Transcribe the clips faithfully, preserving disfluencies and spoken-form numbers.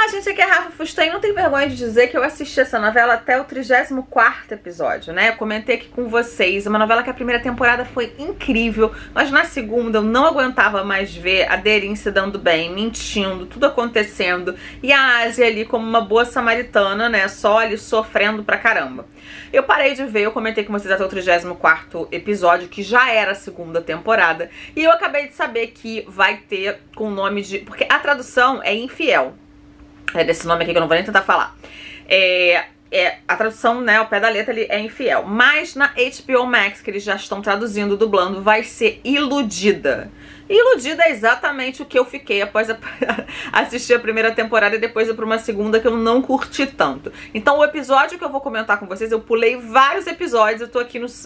Olá, gente, aqui é a Rafa Fustem. Não tenho vergonha de dizer que eu assisti essa novela até o trigésimo quarto episódio, né? Eu comentei aqui com vocês, uma novela que a primeira temporada foi incrível, mas na segunda eu não aguentava mais ver a Derin se dando bem, mentindo, tudo acontecendo, e a Ásia ali como uma boa samaritana, né? Só ali sofrendo pra caramba. Eu parei de ver, eu comentei com vocês até o trigésimo quarto episódio, que já era a segunda temporada, e eu acabei de saber que vai ter com o nome de... Porque a tradução é Infiel. É desse nome aqui que eu não vou nem tentar falar. É, é, a tradução, né, ao pé da letra, ele é Infiel. Mas na H B O Max, que eles já estão traduzindo, dublando, vai ser Iludida. Iludida é exatamente o que eu fiquei após a, assistir a primeira temporada e depois ir pra uma segunda que eu não curti tanto. Então o episódio que eu vou comentar com vocês, eu pulei vários episódios, eu tô aqui no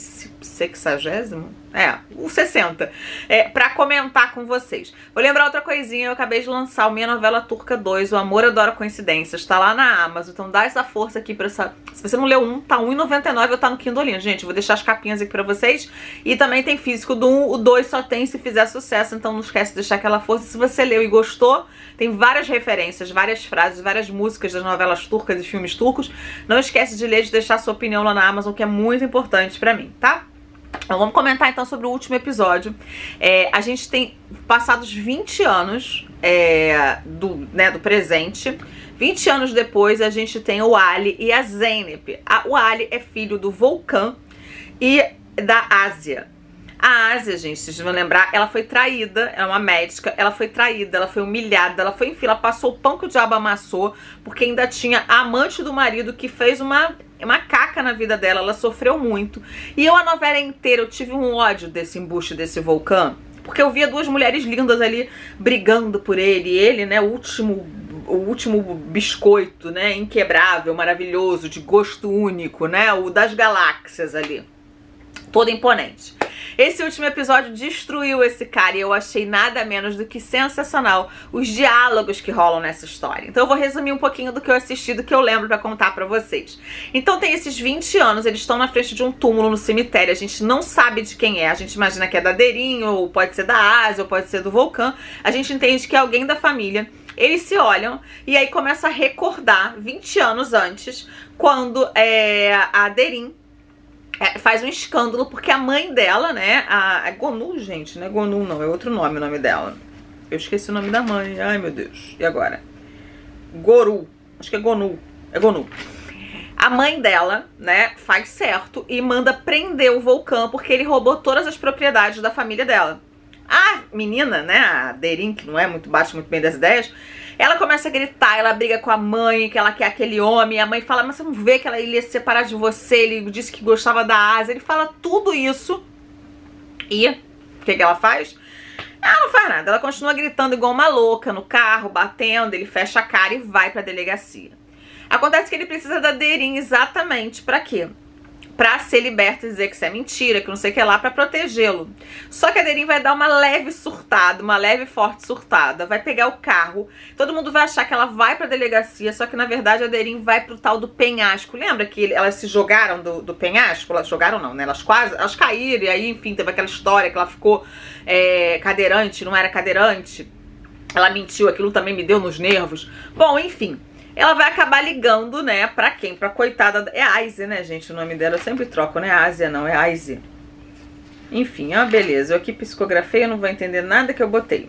sexagésimo? É, o sessenta, é, pra comentar com vocês. Vou lembrar outra coisinha, eu acabei de lançar o Minha Novela Turca dois, O Amor Adora Coincidências, tá lá na Amazon, então dá essa força aqui pra essa... Se você não leu um, tá um e noventa e nove ou tá no Kindle, gente, eu vou deixar as capinhas aqui pra vocês, e também tem físico do um, o dois só tem se fizer sucesso, então não esquece de deixar aquela força. Se você leu e gostou, tem várias referências, várias frases, várias músicas das novelas turcas e filmes turcos, não esquece de ler e de deixar sua opinião lá na Amazon, que é muito importante pra mim, tá? Então, vamos comentar então sobre o último episódio. É, a gente tem passados vinte anos é, do, né, do presente. vinte anos depois a gente tem o Ali e a Zeynep. A, o Ali é filho do Volkan e da Ásia. A Ásia, gente, vocês vão lembrar, ela foi traída, ela é uma médica, ela foi traída, ela foi humilhada, ela foi, enfim, ela passou o pão que o diabo amassou, porque ainda tinha a amante do marido que fez uma, uma caca na vida dela, ela sofreu muito. E eu, a novela inteira, eu tive um ódio desse embuste, desse Volkan, porque eu via duas mulheres lindas ali brigando por ele, e ele, né, o último... o último biscoito, né, inquebrável, maravilhoso, de gosto único, né, o das galáxias ali, todo imponente. Esse último episódio destruiu esse cara e eu achei nada menos do que sensacional os diálogos que rolam nessa história. Então eu vou resumir um pouquinho do que eu assisti, do que eu lembro pra contar pra vocês. Então tem esses vinte anos, eles estão na frente de um túmulo no cemitério, a gente não sabe de quem é, a gente imagina que é da Derin, ou pode ser da Ásia, ou pode ser do Volkan, a gente entende que é alguém da família. Eles se olham e aí começa a recordar vinte anos antes, quando é, a Derin É, faz um escândalo porque a mãe dela, né, a, a Gonu, gente, não é Gonu não, é outro nome o nome dela. Eu esqueci o nome da mãe, ai meu Deus, e agora? Goru, acho que é Gonu, é Gonu. A mãe dela, né, faz certo e manda prender o Volkan porque ele roubou todas as propriedades da família dela. A menina, né, a Derin, que não é muito baixa, muito bem das ideias, ela começa a gritar, ela briga com a mãe, que ela quer aquele homem, a mãe fala, mas você não vê que ela ia se separar de você, ele disse que gostava da Ásia, ele fala tudo isso, e o que que ela faz? Ela não faz nada, ela continua gritando igual uma louca no carro, batendo, ele fecha a cara e vai pra delegacia. Acontece que ele precisa da Derin exatamente pra quê? Pra ser liberto e dizer que isso é mentira, que não sei o que lá, pra protegê-lo. Só que a Derin vai dar uma leve surtada, uma leve forte surtada, vai pegar o carro, todo mundo vai achar que ela vai pra delegacia, só que na verdade a Derin vai pro tal do penhasco. Lembra que elas se jogaram do, do penhasco? Elas jogaram não, né? Elas quase, elas caíram e aí, enfim, teve aquela história que ela ficou é, cadeirante, não era cadeirante. Ela mentiu, aquilo também me deu nos nervos. Bom, enfim... Ela vai acabar ligando, né, pra quem? Pra coitada... É Ásia, né, gente? O nome dela eu sempre troco, não é Ásia, não. É Ásia. Enfim, ó, beleza. Eu aqui psicografei, eu não vou entender nada que eu botei.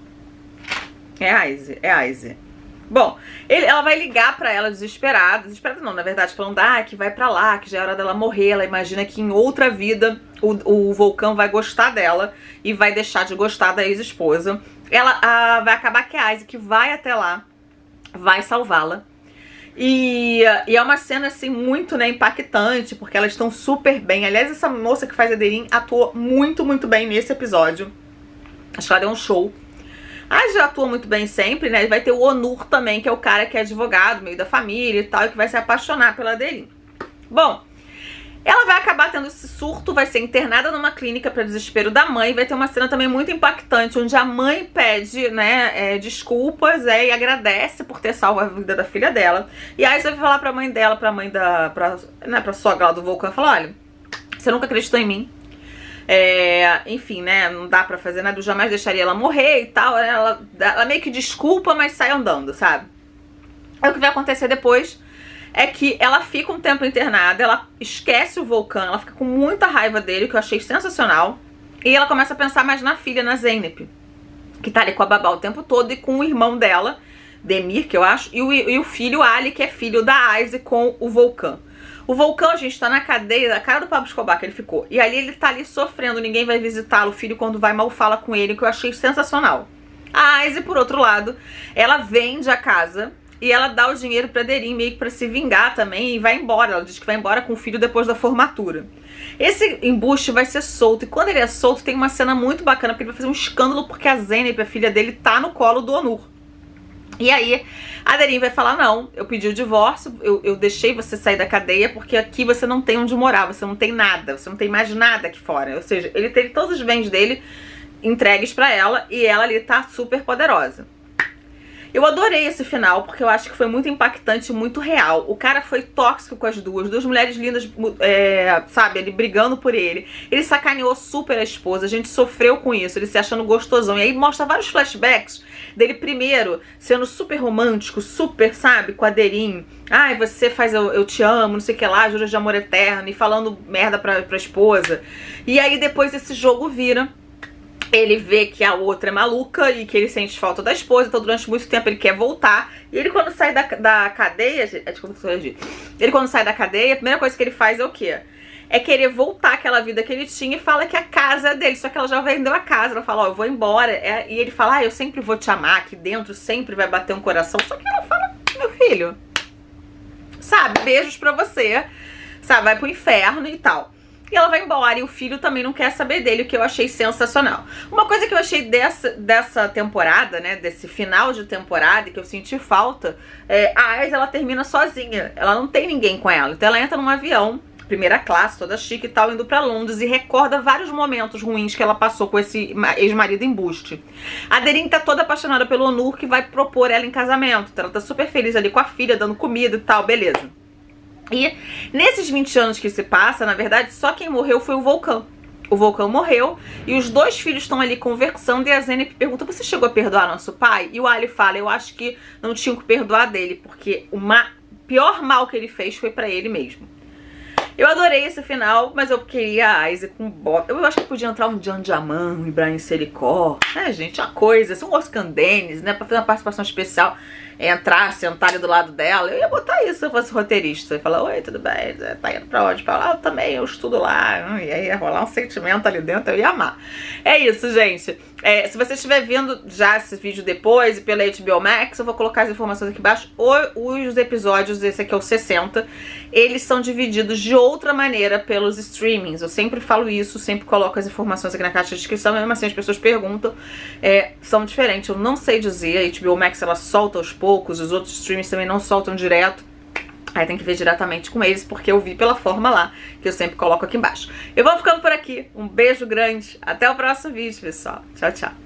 É Ásia, é Ásia. Bom, ele, ela vai ligar pra ela desesperada. Desesperada não, na verdade, falando ah, que vai pra lá, que já é hora dela morrer. Ela imagina que em outra vida o, o Volkan vai gostar dela e vai deixar de gostar da ex-esposa. Ela ah, vai acabar que é a Ásia que vai até lá, vai salvá-la. E, e é uma cena, assim, muito, né, impactante, porque elas estão super bem. Aliás, essa moça que faz a Derin atuou muito, muito bem nesse episódio. Acho que ela deu um show. A já atua muito bem sempre, né? Vai ter o Onur também, que é o cara que é advogado, meio da família e tal, e que vai se apaixonar pela Derin. Bom, ela vai acabar tendo esse surto, vai ser internada numa clínica para desespero da mãe. Vai ter uma cena também muito impactante, onde a mãe pede, né, é, desculpas é, e agradece por ter salvo a vida da filha dela. E aí você vai falar pra mãe dela, pra mãe da... pra, né, pra sogra lá do Volkan, falar, olha, você nunca acreditou em mim. É, enfim, né, não dá pra fazer nada, eu jamais deixaria ela morrer e tal. Ela, ela meio que desculpa, mas sai andando, sabe? Aí o que vai acontecer depois é que ela fica um tempo internada, ela esquece o Volkan, ela fica com muita raiva dele, que eu achei sensacional. E ela começa a pensar mais na filha, na Zeynep, que tá ali com a babá o tempo todo, e com o irmão dela, Demir, que eu acho, e o, e o filho Ali, que é filho da Ice com o Volkan. O Volkan, gente, tá na cadeia, a cara do Pablo Escobar que ele ficou. E ali ele tá ali sofrendo, ninguém vai visitá-lo, o filho quando vai mal fala com ele, que eu achei sensacional. A Ice, por outro lado, ela vende a casa e ela dá o dinheiro pra Derin, meio que pra se vingar também, e vai embora. Ela diz que vai embora com o filho depois da formatura. Esse embuste vai ser solto, e quando ele é solto tem uma cena muito bacana, porque ele vai fazer um escândalo porque a Zeynep, a filha dele, tá no colo do Onur. E aí a Derin vai falar, não, eu pedi o divórcio, eu, eu deixei você sair da cadeia porque aqui você não tem onde morar, você não tem nada, você não tem mais nada aqui fora. Ou seja, ele teve todos os bens dele entregues pra ela e ela ali tá super poderosa. Eu adorei esse final, porque eu acho que foi muito impactante e muito real. O cara foi tóxico com as duas, duas mulheres lindas, é, sabe, ele brigando por ele. Ele sacaneou super a esposa, a gente sofreu com isso, ele se achando gostosão. E aí mostra vários flashbacks dele primeiro sendo super romântico, super, sabe, com a Derin. Ai, você faz eu, eu te amo, não sei o que lá, juras de amor eterno, e falando merda pra, pra esposa. E aí depois esse jogo vira. Ele vê que a outra é maluca e que ele sente falta da esposa, então durante muito tempo ele quer voltar. E ele quando sai da, da cadeia, ele quando sai da cadeia, a primeira coisa que ele faz é o quê? É querer voltar àquela vida que ele tinha e fala que a casa é dele, só que ela já vendeu a casa. Ela fala, ó, eu vou embora. É, e ele fala, ah, eu sempre vou te amar, aqui dentro sempre vai bater um coração. Só que ela fala, meu filho, sabe, beijos pra você, sabe, vai pro inferno e tal. E ela vai embora, e o filho também não quer saber dele, o que eu achei sensacional. Uma coisa que eu achei dessa, dessa temporada, né, desse final de temporada, e que eu senti falta, é, a Ais, ela termina sozinha, ela não tem ninguém com ela. Então ela entra num avião, primeira classe, toda chique e tal, indo pra Londres, e recorda vários momentos ruins que ela passou com esse ex-marido embuste. A Derin tá toda apaixonada pelo Onur, que vai propor ela em casamento, então ela tá super feliz ali com a filha, dando comida e tal, beleza. E nesses vinte anos que se passa, na verdade, só quem morreu foi o Volkan. O Volkan morreu e os dois filhos estão ali conversando, e a Zeynep pergunta, você chegou a perdoar nosso pai? E o Ali fala, eu acho que não tinha que perdoar dele, porque o ma pior mal que ele fez foi pra ele mesmo. Eu adorei esse final, mas eu queria a Isaac com Bob. Eu acho que podia entrar um John Jaman, um Ibrahim Selicó, né, gente? Uma coisa, assim, um Oscar Dennis, né? Pra fazer uma participação especial, entrar, sentar ali do lado dela. Eu ia botar isso se eu fosse roteirista. Eu ia falar, oi, tudo bem? Tá indo pra onde? Pra lá, eu também, eu estudo lá. E aí ia rolar um sentimento ali dentro, eu ia amar. É isso, gente. É, se você estiver vendo já esse vídeo depois e pela H B O Max, eu vou colocar as informações aqui embaixo. Os episódios, esse aqui é o sessenta, eles são divididos de outra maneira pelos streamings. Eu sempre falo isso, sempre coloco as informações aqui na caixa de descrição, mesmo assim as pessoas perguntam, é, são diferentes. Eu não sei dizer, a H B O Max ela solta aos poucos, os outros streamings também não soltam direto. Aí tem que ver diretamente com eles, porque eu vi pela forma lá, que eu sempre coloco aqui embaixo. Eu vou ficando por aqui. Um beijo grande. Até o próximo vídeo, pessoal. Tchau, tchau.